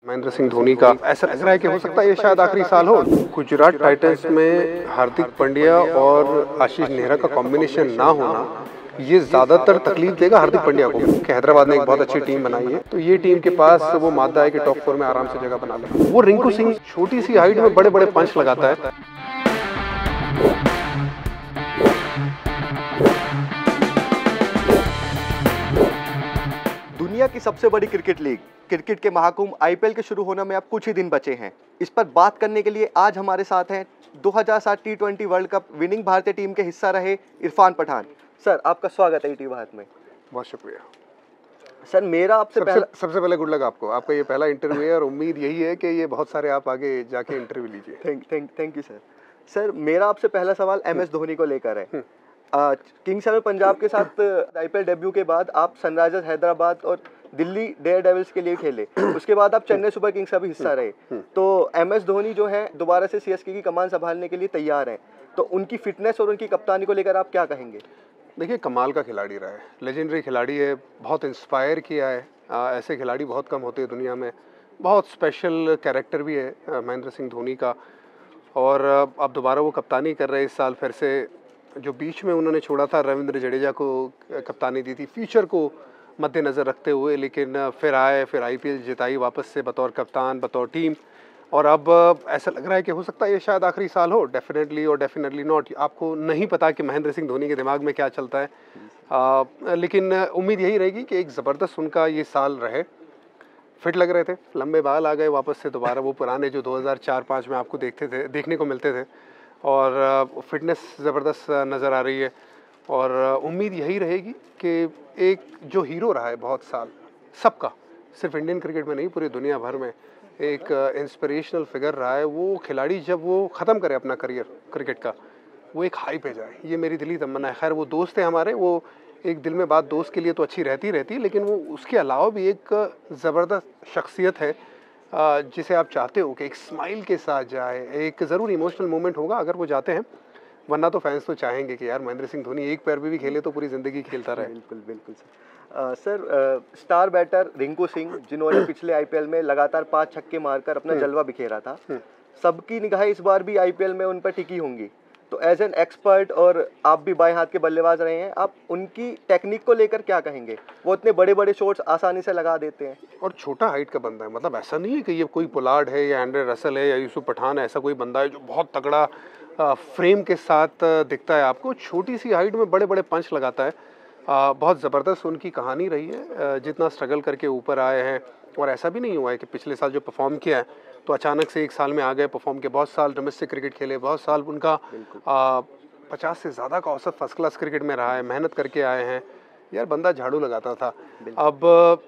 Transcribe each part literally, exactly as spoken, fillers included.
महेंद्र सिंह धोनी का ऐसा लग रहा है कि हो सकता है ये शायद आखिरी साल हो। गुजरात टाइटंस में हार्दिक पांड्या और आशीष नेहरा का कॉम्बिनेशन ना होना ये ज्यादातर तकलीफ देगा हार्दिक पांड्या को कि हैदराबाद ने एक बहुत अच्छी टीम बनाई है, तो ये टीम के पास वो मादा है कि टॉप फोर में आराम से जगह बना ले। वो रिंकू सिंह छोटी सी हाइट में बड़े बड़े पंच लगाता है। दुनिया की सबसे बड़ी क्रिकेट लीग क्रिकेट के महाकुंभ आईपीएल के शुरू होने में अब कुछ ही दिन बचे हैं। इस पर बात करने के लिए आज हमारे साथ हैं दो हज़ार सात T twenty world cup winning भारतीय टीम के हिस्सा रहे इरफान पठान। सर, आपका स्वागत है ईटी भारत में। बहुत शुक्रिया सर। मेरा आपसे सबसे, पहला सबसे पहले गुड लक आपको, आपका ये पहला इंटरव्यू है और उम्मीद यही है कि ये बहुत सारे आप आगे जाके इंटरव्यू लीजिए। Thank thank thank you sir. Sir, मेरा आपसे पहला सवाल एम एस धोनी को लेकर है। किंग्स इलेवन पंजाब के साथ आईपीएल डेब्यू के बाद आप सनराइजर्स हैदराबाद और दिल्ली डेयर डेविल्स के लिए खेले, उसके बाद आप चेन्नई सुपर किंग्स का भी हिस्सा रहे। तो एम एस धोनी जो है दोबारा से सीएसके की कमान संभालने के लिए तैयार हैं, तो उनकी फिटनेस और उनकी कप्तानी को लेकर आप क्या कहेंगे? देखिए, कमाल का खिलाड़ी रहा है, लेजेंडरी खिलाड़ी है, बहुत इंस्पायर किया है। आ, ऐसे खिलाड़ी बहुत कम होते हैं दुनिया में। बहुत स्पेशल कैरेक्टर भी है महेंद्र सिंह धोनी का, और अब दोबारा वो कप्तानी कर रहे हैं इस साल फिर से। जो बीच में उन्होंने छोड़ा था रविंद्र जडेजा को कप्तानी दी थी फ्यूचर को मद्देनज़र रखते हुए, लेकिन फिर आए, फिर आईपीएल जिताई वापस से बतौर कप्तान बतौर टीम, और अब ऐसा लग रहा है कि हो सकता है ये शायद आखिरी साल हो। डेफिनेटली और डेफिनेटली नॉट। आपको नहीं पता कि महेंद्र सिंह धोनी के दिमाग में क्या चलता है, आ, लेकिन उम्मीद यही रहेगी कि एक ज़बरदस्त उनका ये साल रहे। फिट लग रहे थे, लंबे बाल आ गए वापस से दोबारा, वो पुराने जो दो हज़ार चार पाँच में आपको देखते थे देखने को मिलते थे, और फिटनेस ज़बरदस्त नज़र आ रही है। और उम्मीद यही रहेगी कि एक जो हीरो रहा है बहुत साल सबका, सिर्फ इंडियन क्रिकेट में नहीं पूरी दुनिया भर में एक इंस्पिरेशनल फिगर रहा है, वो खिलाड़ी जब वो ख़त्म करे अपना करियर क्रिकेट का, वो एक हाई पे जाए, ये मेरी दिली तमन्ना है। खैर, वो दोस्त है हमारे, वो एक दिल में बात दोस्त के लिए तो अच्छी रहती रहती, लेकिन वो उसके अलावा भी एक ज़बरदस्त शख्सियत है जिसे आप चाहते हो कि एक स्माइल के साथ जाए। एक ज़रूर इमोशनल मोमेंट होगा अगर वो जाते हैं, वरना तो फैंस तो चाहेंगे कि यार महेंद्र सिंह धोनी एक पैर पे भी खेले तो पूरी ज़िंदगी खेलता रहे। बिल्कुल बिल्कुल सर। आ, सर आ, स्टार बैटर रिंकू सिंह, जिन्होंने पिछले आईपीएल में लगातार पांच छक्के मारकर अपना जलवा बिखेरा था, सबकी निगाहें इस बार भी आईपीएल में उन पर टिकी होंगी। तो एज एन एक्सपर्ट, और आप भी बाएं हाथ के बल्लेबाज रहे हैं, आप उनकी टेक्निक को लेकर क्या कहेंगे? वो इतने बड़े बड़े शॉट्स आसानी से लगा देते हैं, और छोटा हाइट का बंदा है। मतलब ऐसा नहीं है कि ये कोई पोलार्ड है या एंड्रे रसल है या यूसुफ पठान है, ऐसा कोई बंदा है जो बहुत तगड़ा आ, फ्रेम के साथ दिखता है आपको। छोटी सी हाइट में बड़े बड़े पंच लगाता है। आ, बहुत ज़बरदस्त उनकी कहानी रही है, जितना स्ट्रगल करके ऊपर आए हैं। और ऐसा भी नहीं हुआ है कि पिछले साल जो परफॉर्म किया है तो अचानक से एक साल में आ गए परफॉर्म के। बहुत साल डोमेस्टिक क्रिकेट खेले, बहुत साल उनका पचास से ज़्यादा का औसत फर्स्ट क्लास क्रिकेट में रहा है, मेहनत करके आए हैं। यार बंदा झाड़ू लगाता था। अब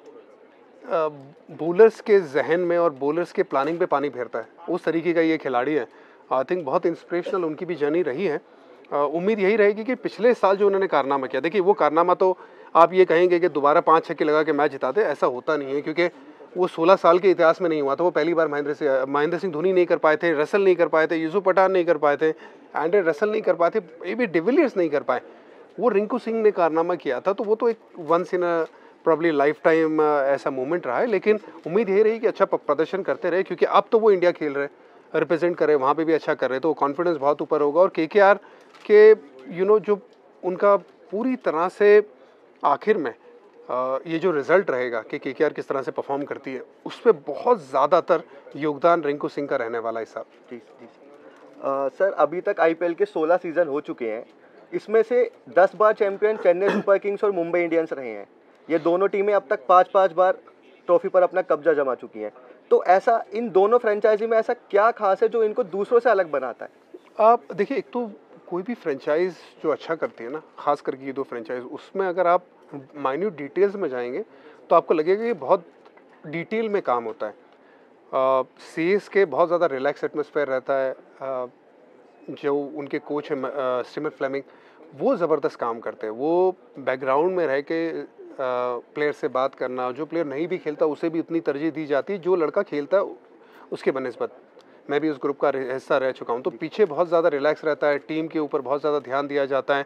बॉलर्स के जहन में और बॉलर्स के प्लानिंग पे पानी फेरता है, उस तरीके का ये खिलाड़ी है। आई थिंक बहुत इंस्पिरेशनल उनकी भी जर्नी रही है। उम्मीद यही रहेगी कि पिछले साल जो उन्होंने कारनामा किया, देखिए वो कारनामा तो आप ये कहेंगे कि दोबारा पाँच छक्के लगा के मैच जिताते, ऐसा होता नहीं है, क्योंकि वो सोलह साल के इतिहास में नहीं हुआ था। वो पहली बार महेंद्र से महेंद्र सिंह धोनी नहीं कर पाए थे, रसल नहीं कर पाए थे, यूसुफ पठान नहीं कर पाए थे, एंड्रे रसल नहीं कर पाए थे, ए बी डिविलियर्स नहीं कर पाए। वो रिंकू सिंह ने कारनामा किया था, तो वो तो एक once in a probably lifetime ऐसा मोमेंट रहा है। लेकिन उम्मीद यही रही कि अच्छा प्रदर्शन करते रहे, क्योंकि अब तो वो इंडिया खेल रहे, रिप्रेजेंट कर रहे, वहाँ पे भी अच्छा कर रहे, तो कॉन्फिडेंस बहुत ऊपर होगा। और केकेआर के यू नो जो उनका पूरी तरह से आखिर में आ, ये जो रिज़ल्ट रहेगा कि केकेआर किस तरह से परफॉर्म करती है, उस पर बहुत ज़्यादातर योगदान रिंकू सिंह का रहने वाला है साहब। जी जी सर, अभी तक आईपीएल के सोलह सीज़न हो चुके हैं, इसमें से दस बार चैंपियन चेन्नई सुपर किंग्स और मुंबई इंडियंस रहे हैं। ये दोनों टीमें अब तक पाँच पाँच बार ट्रॉफी पर अपना कब्जा जमा चुकी हैं। तो ऐसा इन दोनों फ्रेंचाइजी में ऐसा क्या खास है जो इनको दूसरों से अलग बनाता है? आप देखिए, एक तो कोई भी फ्रेंचाइज जो अच्छा करती है ना, खास करके ये दो फ्रेंचाइज, उसमें अगर आप माइन्यूट डिटेल्स में जाएंगे तो आपको लगेगा कि बहुत डिटेल में काम होता है। सीएस के बहुत ज़्यादा रिलैक्स एटमॉस्फेयर रहता है। आ, जो उनके कोच हैं स्टीवन फ्लेमिंग, वो ज़बरदस्त काम करते हैं। वो बैकग्राउंड में रह के प्लेयर से बात करना, जो प्लेयर नहीं भी खेलता उसे भी उतनी तरजीह दी जाती है जो लड़का खेलता है उसके बनिस्बत। मैं भी उस ग्रुप का हिस्सा रह चुका हूँ, तो पीछे बहुत ज़्यादा रिलैक्स रहता है, टीम के ऊपर बहुत ज़्यादा ध्यान दिया जाता है।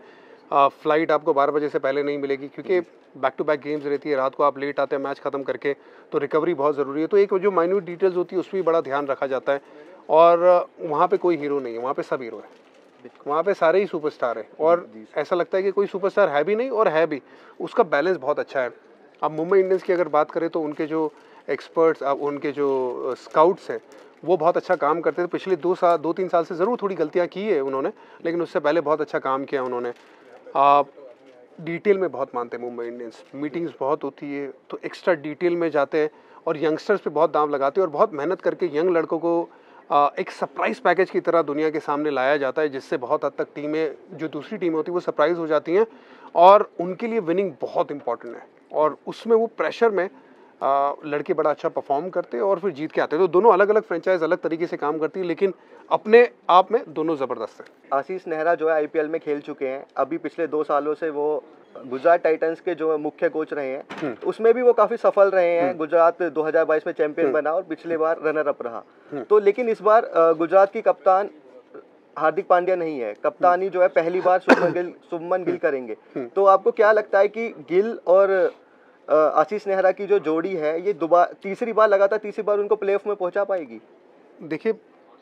फ्लाइट आपको बारह बजे से पहले नहीं मिलेगी, क्योंकि बैक टू बैक गेम्स रहती है, रात को आप लेट आते हैं मैच ख़त्म करके, तो रिकवरी बहुत ज़रूरी है। तो एक जो माइन्यूट डिटेल्स होती है उसमें भी बड़ा ध्यान रखा जाता है। और वहाँ पे कोई हीरो नहीं है, वहाँ पे सब हीरो है, वहाँ पे सारे ही सुपरस्टार हैं। और ऐसा लगता है कि कोई सुपरस्टार है भी नहीं और है भी, उसका बैलेंस बहुत अच्छा है। अब मुंबई इंडियंस की अगर बात करें तो उनके जो एक्सपर्ट्स, अब उनके जो स्काउट्स हैं वो बहुत अच्छा काम करते थे। पिछले दो साल दो तीन साल से ज़रूर थोड़ी गलतियाँ की है उन्होंने, लेकिन उससे पहले बहुत अच्छा काम किया उन्होंने। आप डिटेल में बहुत मानते हैं मुंबई इंडियंस, मीटिंग्स बहुत होती है तो एक्स्ट्रा डिटेल में जाते हैं और यंगस्टर्स पे बहुत दांव लगाते हैं और बहुत मेहनत करके यंग लड़कों को आ, एक सरप्राइज पैकेज की तरह दुनिया के सामने लाया जाता है, जिससे बहुत हद तक टीमें, जो दूसरी टीमें होती है वो सरप्राइज हो जाती हैं और उनके लिए विनिंग बहुत इंपॉर्टेंट है। और उसमें वो प्रेशर में आ, लड़के बड़ा अच्छा परफॉर्म करते हैं और फिर जीत के आते हैं। तो दोनों अलग अलग फ्रेंचाइज अलग तरीके से काम करती है, लेकिन अपने आप में दोनों ज़बरदस्त हैं। आशीष नेहरा जो है आईपीएल में खेल चुके हैं, अभी पिछले दो सालों से वो गुजरात टाइटंस के जो मुख्य कोच रहे हैं, उसमें भी वो काफी सफल रहे हैं। गुजरात दो हज़ार बाईस में चैंपियन बना और पिछले बार रनर अप रहा। तो लेकिन इस बार गुजरात की कप्तान हार्दिक पांड्या नहीं है, कप्तानी जो है पहली बार शुभमन गिल शुभमन गिल करेंगे। तो आपको क्या लगता है कि गिल और आशीष नेहरा की जो जोड़ी है ये दोबारा तीसरी बार लगातार तीसरी बार उनको प्लेऑफ में पहुंचा पाएगी? देखिए,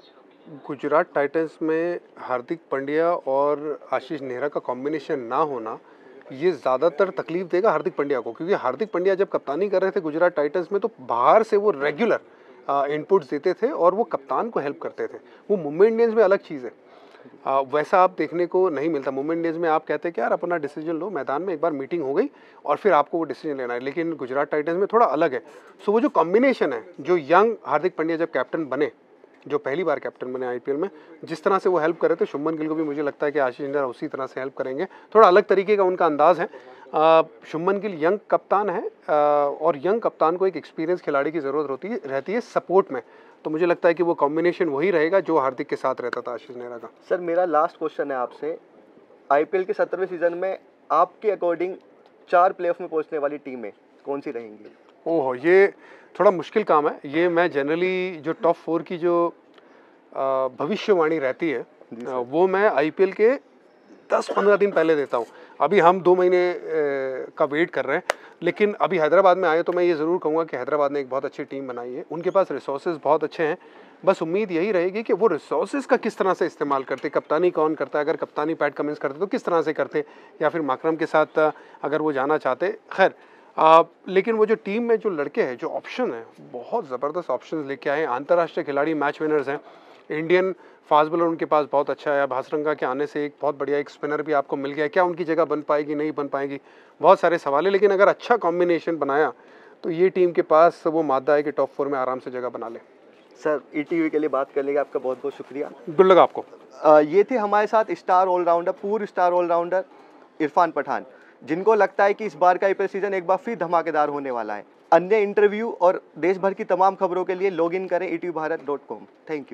गुजरात टाइटंस में हार्दिक पांड्या और आशीष नेहरा का कॉम्बिनेशन ना होना ये ज़्यादातर तकलीफ देगा हार्दिक पांड्या को, क्योंकि हार्दिक पांड्या जब कप्तानी कर रहे थे गुजरात टाइटंस में तो बाहर से वो रेगुलर इनपुट्स देते थे और वो कप्तान को हेल्प करते थे। वो मुंबई इंडियंस में अलग चीज़ है, आ, वैसा आप देखने को नहीं मिलता। मुंबई इंडियंस में आप कहते हैं कि यार अपना डिसीजन लो, मैदान में एक बार मीटिंग हो गई और फिर आपको वो डिसीजन लेना है, लेकिन गुजरात टाइटंस में थोड़ा अलग है। सो वो जो कॉम्बिनेशन है, जो यंग हार्दिक पांड्या जब कैप्टन बने, जो पहली बार कैप्टन बने आईपीएल में, जिस तरह से वो हेल्प कर रहे थे शुभमन गिल को भी मुझे लगता है कि आशीष नेहरा उसी तरह से हेल्प करेंगे। थोड़ा अलग तरीके का उनका अंदाज है। शुभमन गिल यंग कप्तान है आ, और यंग कप्तान को एक एक्सपीरियंस खिलाड़ी की ज़रूरत होती है रहती है सपोर्ट में, तो मुझे लगता है कि वो कॉम्बिनेशन वही रहेगा जो हार्दिक के साथ रहता था आशीष नेहरा का। सर मेरा लास्ट क्वेश्चन है आपसे, आईपीएल के सत्रहवें सीजन में आपके अकॉर्डिंग चार प्लेऑफ में पहुंचने वाली टीमें कौन सी रहेंगी? ओह, ये थोड़ा मुश्किल काम है। ये मैं जनरली जो टॉप फोर की जो भविष्यवाणी रहती है वो मैं आईपीएल के दस पंद्रह दिन पहले देता हूँ। अभी हम दो महीने का वेट कर रहे हैं, लेकिन अभी हैदराबाद में आए तो मैं ये ज़रूर कहूँगा कि हैदराबाद ने एक बहुत अच्छी टीम बनाई है, उनके पास रिसोर्सेज बहुत अच्छे हैं। बस उम्मीद यही रहेगी कि वो रिसोर्सेज का किस तरह से इस्तेमाल करते, कप्तानी कौन करता है, अगर कप्तानी पैट कमिंस करते तो किस तरह से करते, या फिर माकरम के साथ अगर वो जाना चाहते। खैर, आ, लेकिन वो जो टीम में जो लड़के हैं, जो ऑप्शन है, बहुत ज़बरदस्त ऑप्शन लेके आए। अंतर्राष्ट्रीय खिलाड़ी मैच विनर्स हैं, इंडियन फास्ट बॉलर उनके पास बहुत अच्छा है। भासरंगा के आने से एक बहुत बढ़िया एक स्पिनर भी आपको मिल गया। क्या उनकी जगह बन पाएगी, नहीं बन पाएगी, बहुत सारे सवाल है, लेकिन अगर अच्छा कॉम्बिनेशन बनाया तो ये टीम के पास वो मादा है कि टॉप फोर में आराम से जगह बना ले। सर ईटीवी के लिए बात करने का आपका बहुत बहुत शुक्रिया। गुड लक आपको। आ, ये थे हमारे साथ स्टार ऑलराउंडर, पूर्व स्टार ऑलराउंडर इरफान पठान, जिनको लगता है कि इस बार का आईपीएल सीजन एक बार फिर धमाकेदार होने वाला है। अन्य इंटरव्यू और देश भर की तमाम खबरों के लिए लॉग इन करें E T V Bharat dot com. Thank you.